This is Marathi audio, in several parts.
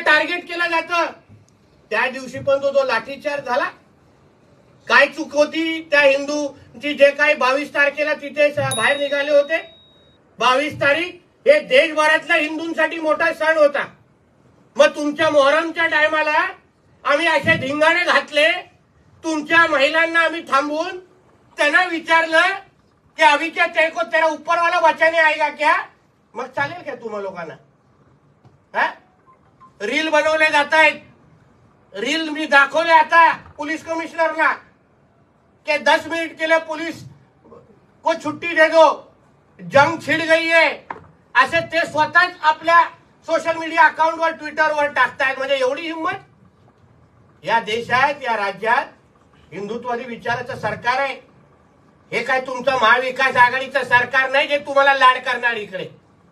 टार्गेट केलं जातं। त्या दिवशी पण तो लाठीचार्ज झाला। काय चूक होती त्या हिंदूची जे काही 22 तारखेला तिथे बाहेर निघाले होते? 22 तारीख हे देशभरातल्या हिंदूंसाठी मोठा सण होता। मग तुमच्या मोहरमच्या टायमाला आम्ही असे धिंगाणे घातले, तुमच्या महिलांना आम्ही थांबवून त्यांना विचारलं की अभी क्या तेरे को तेरा ऊपर वाला बचाने आएगा क्या? मग चालेल का तुम्हा लोकांना? रील बनवले जात आहेत। रील मी दाखवले आता पुलिस कमिश्नरला कि 10 मिनट के लिए पुलिस को छुट्टी दे दो, जंग छिड़ गई है, असे ते स्वतःच आपल्या सोशल मीडिया अकाउंटवर ट्विटरवर टाकतायत। म्हणजे एवढी हिंमत? या देशात या राज्यात हिंदुत्ववादी विचाराचं सरकार आहे। हे काय तुमचं महाविकास आघाडीचं सरकार नाही जे तुम्हाला लाड करणार। इकडे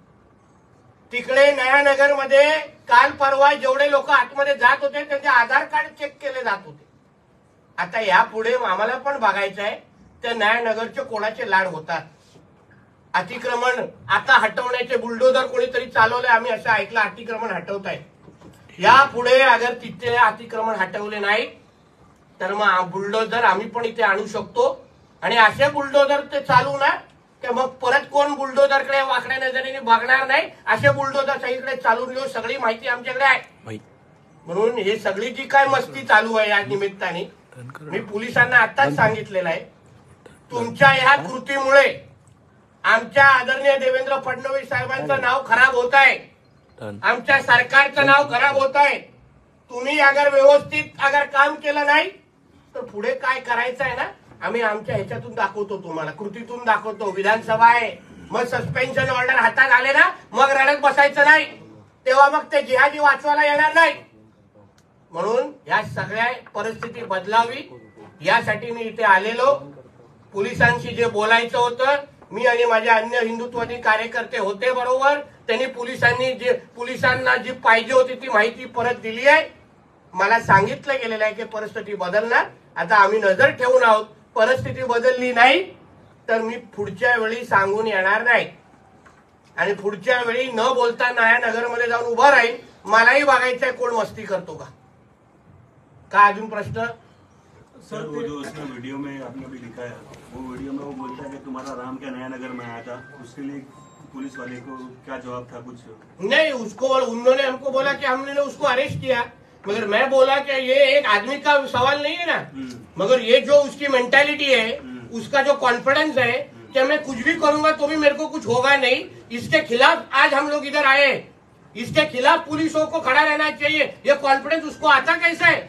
तिकडे नयानगर मध्ये काल परवा जेवढे लोक आतमध्ये जात होते त्यांचे आधार कार्ड चेक केले जात होते। आता यापुढे आम्हाला पण बघायचं आहे त्या नयानगरचे कोणाचे लाड होतात। अतिक्रमण आता हटवण्याचे बुलडोजर कोणीतरी चालवले, आम्ही असं ऐकलं अतिक्रमण हटवताय। यापुढे अगर तिथे अतिक्रमण हटवले नाही तर मग बुलडोजर आम्ही पण इथे आणू शकतो आणि असे बुलडोजर ते चालू ना की मग परत कोण बुलडोजरकडे वाकड्या नजरेने बघणार नाही। असे बुलडोजर सगळीकडे चालून घेऊ, सगळी माहिती आमच्याकडे आहे। म्हणून हे सगळी जी काय मस्ती चालू आहे या निमित्ताने मी पोलिसांना आताच सांगितलेलं आहे, तुमच्या ह्या कृतीमुळे आमच्या आदरणीय देवेंद्र फडणवीस साहेबांचं नाव खराब होत आहे, आमच्या सरकारचं नाव खराब होत आहे। तुम्ही अगर व्यवस्थित अगर काम केलं नाही तर पुढे काय करायचं आहे ना आम्ही आमच्या ह्याच्यातून दाखवतो, तुम्हाला कृतीतून दाखवतो। विधानसभा आहे, मग सस्पेन्शन ऑर्डर हातात आले ना मग रडत बसायचं नाही, तेव्हा मग ते जिहादी वाचवायला येणार नाही। म्हणून या सगळ्या परिस्थिती बदलावी यासाठी मी इथे आलेलो। पोलिसांशी जे बोलायचं होतं मी आणि माझे अन्य हिंदुत्ववादी कार्यकर्ते होते बरोबर, त्यांनी पोलिसांना जी पाहिजे होती ती माहिती परत दिली आहे। मला सांगितलं गेलेलं आहे की परिस्थिती बदलणार, आता आम्ही नजर ठेवून आहोत। परिस्थिती बदलली नाही तर मी पुढच्या वेळी सांगून येणार नाही आणि पुढच्या वेळी न बोलता नयानगरमध्ये जाऊन उभा राहील। मलाही बघायचंय कोण मस्ती करतो का। काय अजून प्रश्न? सर वो जो उसमें वीडियो में आपने अभी दिखाया, वो वीडियो में वो बोलता है कि तुम्हारा राम क्या नयानगर में आया था, उसके लिए पुलिस वाले को क्या जवाब था? कुछ नहीं, उसको उन्होंने हमको बोला कि हमने उसको अरेस्ट किया, मगर मैं बोला कि ये एक आदमी का सवाल नहीं है ना, मगर ये जो उसकी मेंटालिटी है, उसका जो कॉन्फिडेंस है कि मैं कुछ भी करूंगा तो भी मेरे को कुछ होगा नहीं, इसके खिलाफ आज हम लोग इधर आए। इसके खिलाफ पुलिसों को खड़ा रहना चाहिए। ये कॉन्फिडेंस उसको आता कैसा है?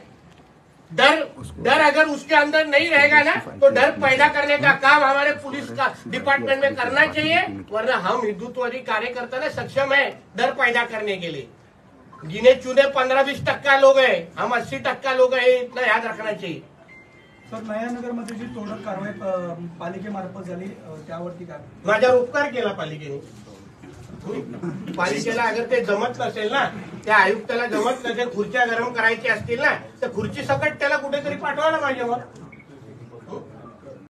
डर अगर उसके अंदर नहीं रहेगा ना तो डर पैदा करने का काम हमारे पुलिस का डिपार्टमेंट में करना चाहिए, वरना हम हिंदुत्ववादी कार्यकर्ता ना सक्षम है डर पैदा करने के लिए। गिने चुने 15-20% लोग हैं, हम 80% लोग हैं, इतना याद रखना चाहिए। सर नयानगर मध्ये जी तोडक कारवाई पालिकेमार्फत झाली त्यावरती काय? माझ्यावर उपकार केला पालिकेने। पालिकेला अगर ते जमत नसेल ना, त्या आयुक्ताला जमत नसेल, खुर्च्या गरम करायची असतील ना तर खुर्ची सकट त्याला कुठेतरी पाठवायला पाहिजे।